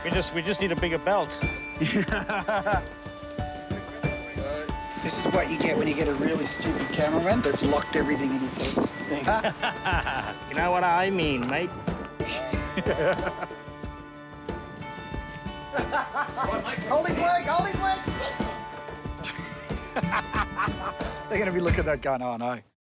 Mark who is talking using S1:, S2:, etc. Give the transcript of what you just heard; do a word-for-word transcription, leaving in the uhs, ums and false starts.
S1: We just we just need a bigger belt.
S2: This is what you get when you get a really stupid cameraman that's locked everything in his head.
S1: You know what I mean, mate?
S2: Hold his leg, hold his leg! They're going to be looking at that going, oh no.